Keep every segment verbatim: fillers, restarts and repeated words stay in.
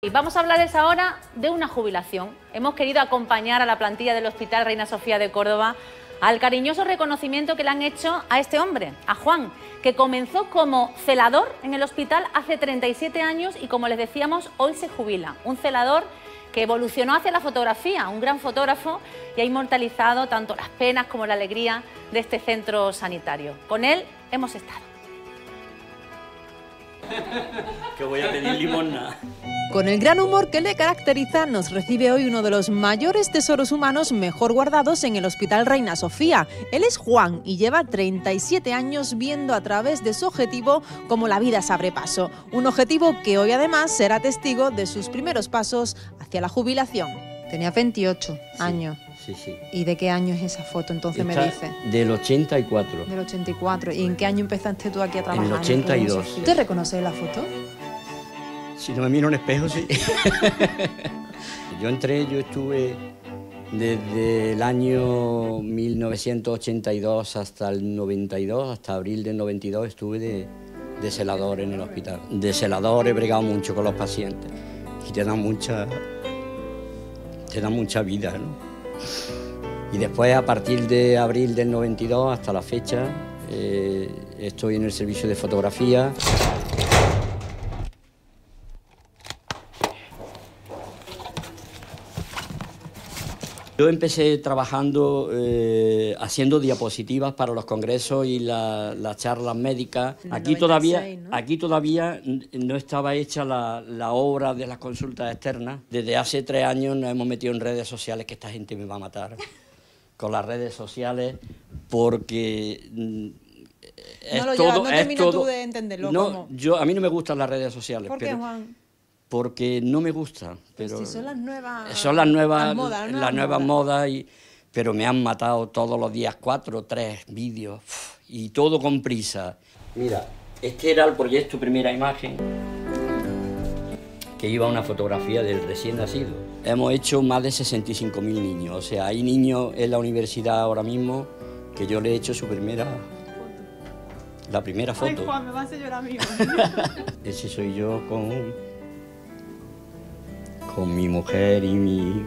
Y vamos a hablarles ahora de una jubilación. Hemos querido acompañar a la plantilla del Hospital Reina Sofía de Córdoba al cariñoso reconocimiento que le han hecho a este hombre, a Juan, que comenzó como celador en el hospital hace treinta y siete años y, como les decíamos, hoy se jubila. Un celador que evolucionó hacia la fotografía, un gran fotógrafo, y ha inmortalizado tanto las penas como la alegría de este centro sanitario. Con él hemos estado. Que voy a pedir limosna. Con el gran humor que le caracteriza, nos recibe hoy uno de los mayores tesoros humanos mejor guardados en el Hospital Reina Sofía. Él es Juan y lleva treinta y siete años viendo a través de su objetivo cómo la vida se abre paso. Un objetivo que hoy además será testigo de sus primeros pasos hacia la jubilación. Tenía veintiocho Sí, años. Sí, sí. ¿Y de qué año es esa foto entonces? Esta, me dice. Del ochenta y cuatro. Del ochenta y cuatro. ¿Y en qué año empezaste tú aquí a trabajar? En el ochenta y dos. ¿Te reconoces la foto? Si no me miro en un espejo, sí. Yo entré, yo estuve desde el año mil novecientos ochenta y dos hasta el noventa y dos, hasta abril del noventa y dos, estuve de, de celador en el hospital. De celador he bregado mucho con los pacientes y te dan mucha, te dan mucha vida, ¿no? Y después, a partir de abril del noventa y dos hasta la fecha, eh, estoy en el servicio de fotografía. Yo empecé trabajando eh, haciendo diapositivas para los congresos y la, las charlas médicas. Aquí todavía, ¿no? Aquí todavía no estaba hecha la, la obra de las consultas externas. Desde hace tres años nos hemos metido en redes sociales, que esta gente me va a matar con las redes sociales, porque es no lo todo, llevas, no es terminas todo. tú de entenderlo. No, ¿cómo? yo a mí no me gustan las redes sociales. ¿Por qué, pero, Juan? Porque no me gusta, pero Si son las nuevas... son las nuevas, las modas, las nuevas modas, y, pero me han matado todos los días cuatro, tres vídeos, y todo con prisa. Mira, este era el proyecto Primera Imagen, que iba a una fotografía del recién nacido. Hemos hecho más de sesenta y cinco mil niños, o sea, hay niños en la universidad ahora mismo que yo le he hecho su primera... La primera foto. Ay, Juan, me vas a llorar a mí. Ese soy yo con... con mi mujer y mi,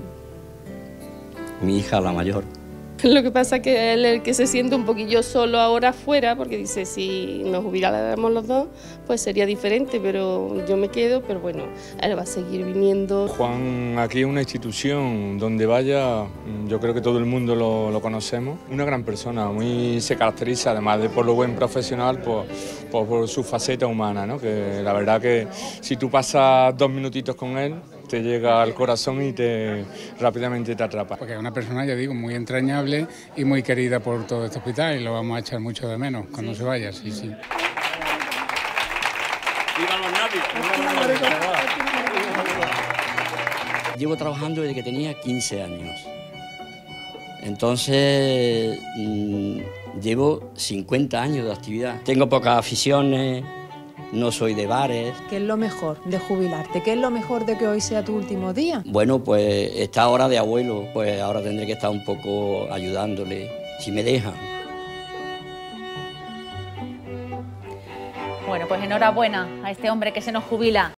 mi hija, la mayor. Lo que pasa es que él es el que se siente un poquillo solo ahora afuera, porque dice, si nos jubiláramos los dos, pues sería diferente, pero yo me quedo, pero bueno, él va a seguir viniendo. Juan aquí es una institución, donde vaya, yo creo que todo el mundo lo, lo conocemos. Una gran persona, muy se caracteriza, además de por lo buen profesional, por, por, por su faceta humana, ¿no? Que la verdad que si tú pasas dos minutitos con él, te llega al corazón y te rápidamente te atrapa. Porque es una persona, ya digo, muy entrañable y muy querida por todo este hospital, y lo vamos a echar mucho de menos cuando sí. se vaya, sí, sí. ¡Viva los navios! Llevo trabajando desde que tenía quince años. Entonces, mmm, llevo cincuenta años de actividad. Tengo pocas aficiones. No soy de bares. ¿Qué es lo mejor de jubilarte? ¿Qué es lo mejor de que hoy sea tu último día? Bueno, pues esta hora de abuelo, pues ahora tendré que estar un poco ayudándole, si me dejan. Bueno, pues enhorabuena a este hombre que se nos jubila.